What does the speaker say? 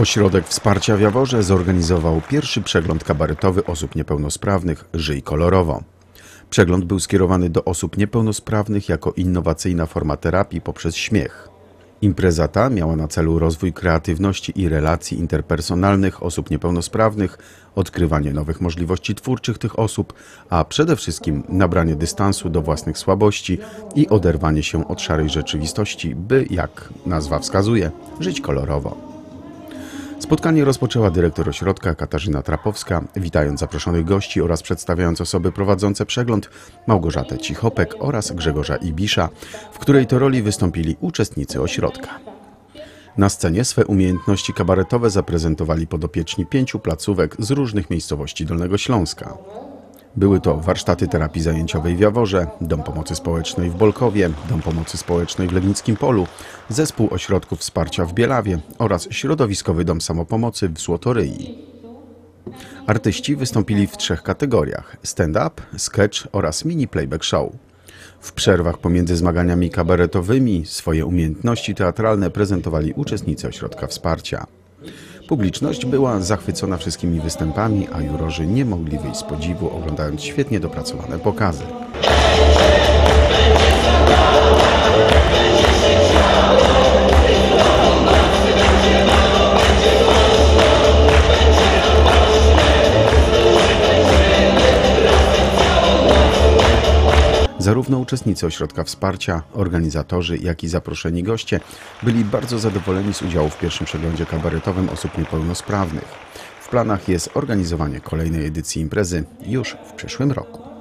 Ośrodek Wsparcia w Jaworze zorganizował pierwszy przegląd kabaretowy osób niepełnosprawnych „Żyj kolorowo”. Przegląd był skierowany do osób niepełnosprawnych jako innowacyjna forma terapii poprzez śmiech. Impreza ta miała na celu rozwój kreatywności i relacji interpersonalnych osób niepełnosprawnych, odkrywanie nowych możliwości twórczych tych osób, a przede wszystkim nabranie dystansu do własnych słabości i oderwanie się od szarej rzeczywistości, by, jak nazwa wskazuje, żyć kolorowo. Spotkanie rozpoczęła dyrektor ośrodka Katarzyna Trapowska, witając zaproszonych gości oraz przedstawiając osoby prowadzące przegląd, Małgorzatę Cichopek oraz Grzegorza Ibisza, w której to roli wystąpili uczestnicy ośrodka. Na scenie swe umiejętności kabaretowe zaprezentowali podopieczni 5 placówek z różnych miejscowości Dolnego Śląska. Były to warsztaty terapii zajęciowej w Jaworze, Dom Pomocy Społecznej w Bolkowie, Dom Pomocy Społecznej w Legnickim Polu, Zespół Ośrodków Wsparcia w Bielawie oraz Środowiskowy Dom Samopomocy w Złotoryi. Artyści wystąpili w 3 kategoriach: stand-up, sketch oraz mini playback show. W przerwach pomiędzy zmaganiami kabaretowymi swoje umiejętności teatralne prezentowali uczestnicy Ośrodka Wsparcia. Publiczność była zachwycona wszystkimi występami, a jurorzy nie mogli wyjść z podziwu, oglądając świetnie dopracowane pokazy. Zarówno uczestnicy Ośrodka Wsparcia, organizatorzy, jak i zaproszeni goście byli bardzo zadowoleni z udziału w pierwszym przeglądzie kabaretowym osób niepełnosprawnych. W planach jest organizowanie kolejnej edycji imprezy już w przyszłym roku.